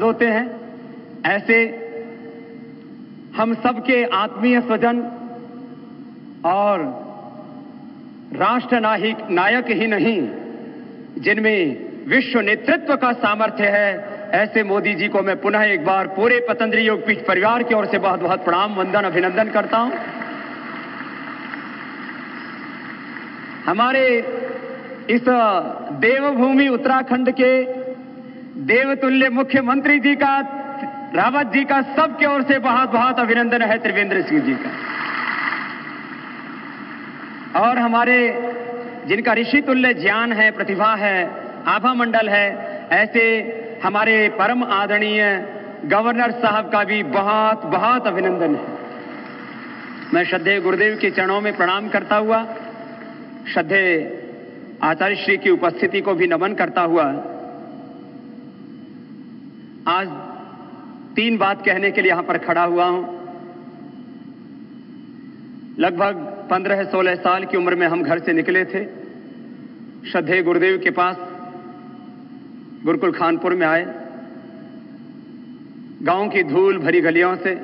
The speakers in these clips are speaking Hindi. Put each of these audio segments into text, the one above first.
होते हैं, ऐसे हम सबके आत्मीय स्वजन और राष्ट्र नायक ही नहीं, जिनमें विश्व नेतृत्व का सामर्थ्य है, ऐसे मोदी जी को मैं पुनः एक बार पूरे पतंजलि योगपीठ परिवार की ओर से बहुत बहुत प्रणाम, वंदन, अभिनंदन करता हूं। हमारे इस देवभूमि उत्तराखंड के देवतुल्य मुख्यमंत्री जी का, रावत जी का, सबकी ओर से बहुत बहुत अभिनंदन है, त्रिवेंद्र सिंह जी का। और हमारे जिनका ऋषि तुल्य ज्ञान है, प्रतिभा है, आभा मंडल है, ऐसे हमारे परम आदरणीय गवर्नर साहब का भी बहुत बहुत अभिनंदन है। मैं श्रद्धेय गुरुदेव के चरणों में प्रणाम करता हुआ, श्रद्धेय आचार्य श्री की उपस्थिति को भी नमन करता हुआ, आज 3 बात कहने के लिए यहां पर खड़ा हुआ हूं। लगभग 15-16 साल की उम्र में हम घर से निकले थे, श्रद्धेय गुरुदेव के पास गुरुकुल खानपुर में आए। गांव की धूल भरी गलियों से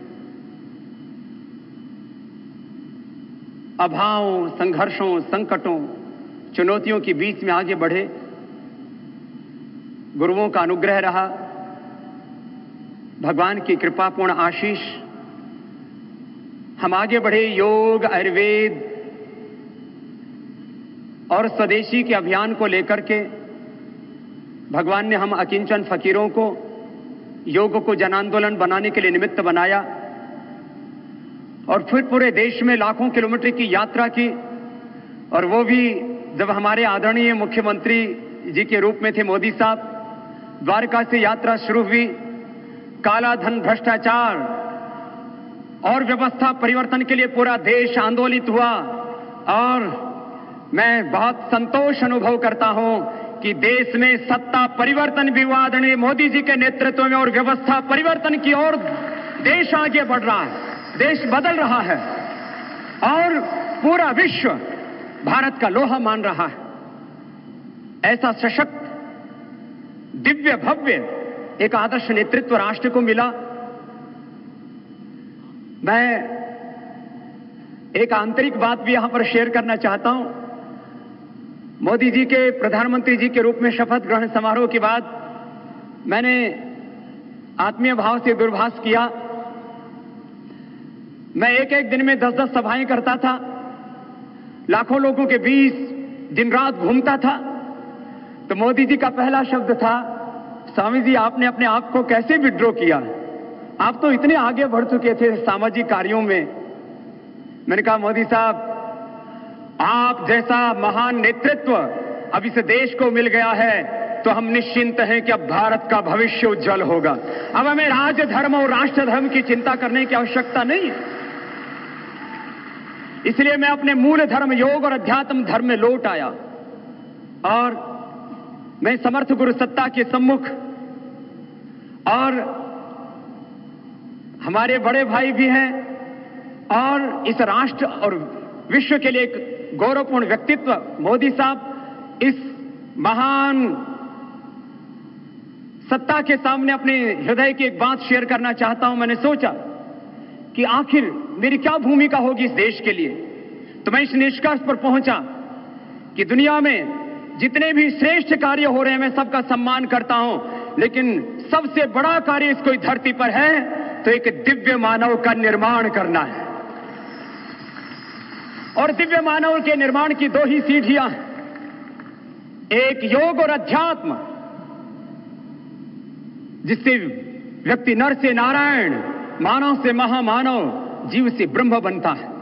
अभावों, संघर्षों, संकटों, चुनौतियों के बीच में आगे बढ़े। गुरुओं का अनुग्रह रहा, भगवान की कृपापूर्ण आशीष, हम आगे बढ़े। योग, आयुर्वेद और स्वदेशी के अभियान को लेकर के भगवान ने हम अकिंचन फकीरों को योग को जन आंदोलन बनाने के लिए निमित्त बनाया और फिर पूरे देश में लाखों किलोमीटर की यात्रा की। और वो भी जब हमारे आदरणीय मुख्यमंत्री जी के रूप में थे मोदी साहब, द्वारका से यात्रा शुरू हुई। काला धन, भ्रष्टाचार और व्यवस्था परिवर्तन के लिए पूरा देश आंदोलित हुआ। और मैं बहुत संतोष अनुभव करता हूं कि देश में सत्ता परिवर्तन भी हुआ आदरणीय मोदी जी के नेतृत्व में, और व्यवस्था परिवर्तन की ओर देश आगे बढ़ रहा है, देश बदल रहा है और पूरा विश्व भारत का लोहा मान रहा है। ऐसा सशक्त, दिव्य, भव्य एक आदर्श नेतृत्व राष्ट्र को मिला। मैं एक आंतरिक बात भी यहां पर शेयर करना चाहता हूं। मोदी जी के प्रधानमंत्री जी के रूप में शपथ ग्रहण समारोह के बाद मैंने आत्मीय भाव से दूरभाष किया। मैं एक एक दिन में 10-10 सभाएं करता था, लाखों लोगों के बीच दिन रात घूमता था। तो मोदी जी का पहला शब्द था, स्वामी जी आपने अपने आप को कैसे विड्रॉ किया, आप तो इतने आगे बढ़ चुके थे सामाजिक कार्यों में। मैंने कहा मोदी साहब, आप जैसा महान नेतृत्व अब इस देश को मिल गया है तो हम निश्चिंत हैं कि अब भारत का भविष्य उज्जवल होगा। अब हमें राज्य धर्म और राष्ट्र धर्म की चिंता करने की आवश्यकता नहीं है। इसलिए मैं अपने मूल धर्म योग और अध्यात्म धर्म में लौट आया और मैं समर्थ गुरु सत्ता के सम्मुख, और हमारे बड़े भाई भी हैं और इस राष्ट्र और विश्व के लिए एक गौरवपूर्ण व्यक्तित्व मोदी साहब, इस महान सत्ता के सामने अपने हृदय की एक बात शेयर करना चाहता हूं। मैंने सोचा कि आखिर मेरी क्या भूमिका होगी इस देश के लिए। तो मैं इस निष्कर्ष पर पहुंचा कि दुनिया में जितने भी श्रेष्ठ कार्य हो रहे हैं मैं सबका सम्मान करता हूं, लेकिन सबसे बड़ा कार्य इस कोई धरती पर है तो एक दिव्य मानव का निर्माण करना है। और दिव्य मानव के निर्माण की 2 ही सीढ़ियां हैं, एक योग और अध्यात्म, जिससे व्यक्ति नर से नारायण, मानव से महामानव, जीव से ब्रह्म बनता है।